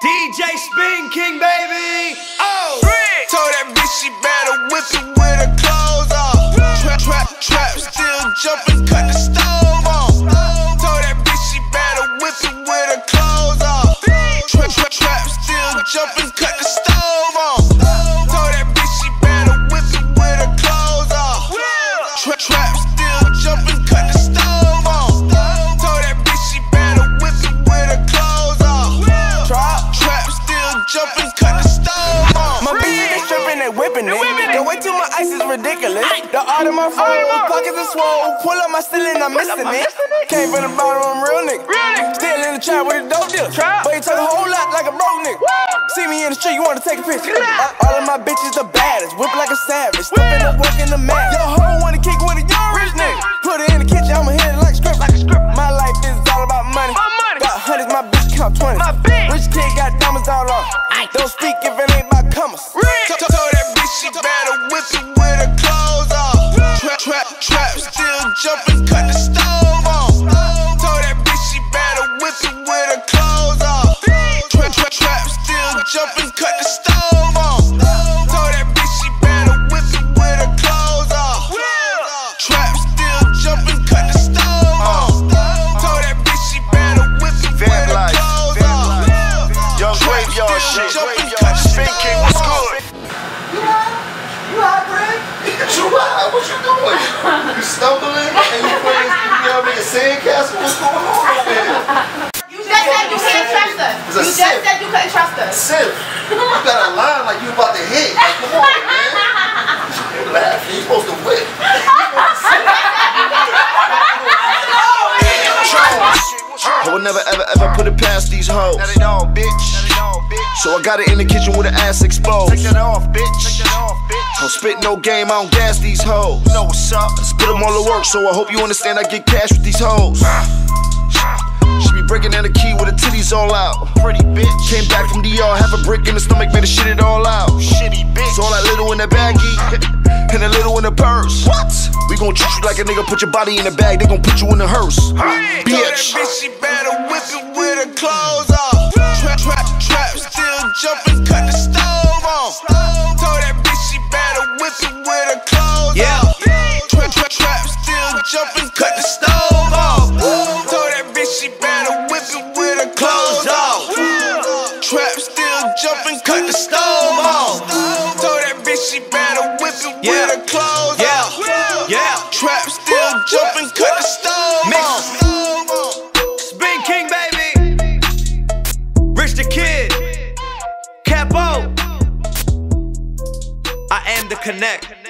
DJ Spin King, baby. Oh, told that bitch she better whip it with her clothes off. Trap, still jumping, cut the stove off. Told that bitch she better whip it with her clothes off. Trap, still jumping, cut the stove off. Told that bitch she better whip it with her clothes off. Trap, still jumping, cut the stove off. Told that bitch she better whip it with her clothes off. Trap, still jumping, cut the stove off. My bitch is stripping and whipping it. The way to my ice is ridiculous. The art of my phone, pockets are swole. Pull up my ceiling, I'm missing it. Came from the bottom, I'm real nigga. Still in the trap with a dope deal. But you talk a whole lot like a broke nigga. See me in the street, you wanna take a picture. All of my bitches the baddest, whip like a savage. Stepping up, working the mat. Your hoe wanna kick with a young rich nigga. Put her in the kitchen, I'ma hit it like a script. My life is all about money. Got hundreds, my bitch count 20. Rich kid got diamonds all on. Don't speak if it ain't about commas. Told that bitch she better whip it with her clothes off. Trap, still jumping, cut the stove off. Told that bitch she better whip it with her clothes off. Trap, still jumping, cut the stove off. Told that bitch she better whip it with her clothes off. Trap, still jumping, cut the stove off. Told that bitch she better whip it with her clothes off. Young graveyard shit. Spin King, what's good? You high, Greg? You high? What you doing? You stumbling and you playing, you know, a sandcastle? What's going on over here? You just said you can't trust us. You just said you couldn't trust us. Sip. You got a line like you about to hit. Like, come on, man. You laughing. You supposed to whip. I would never ever put it past these hoes. Let it on, bitch. So I got it in the kitchen with the ass exposed. Take that off, bitch. Don't spit no game, I don't gas these hoes. You know what's up. Spit them all to work, so I hope you understand I get cash with these hoes. She be breaking down the key with her titties all out. Pretty bitch. Came back from DR, half a brick in the stomach, made her shit it all out. Shitty bitch. So all that little in the baggie, and a little in the purse. What? We gon' treat you like a nigga, put your body in a bag, they gon' put you in a hearse. Told that bitch she better whip it with her clothes off. Trap, still jumping, cut the stove off. Told that bitch she better whip it with her clothes off. Trap, still jumping, cut the stove off. Told that bitch she better whip it with her clothes off. Trap, still jumping, cut the stove off. Told that bitch she better whip it with her clothes off. Trap, still jumping, cut the stove off. Spin King, baby. Rich the Kid. Capo. I am the connect.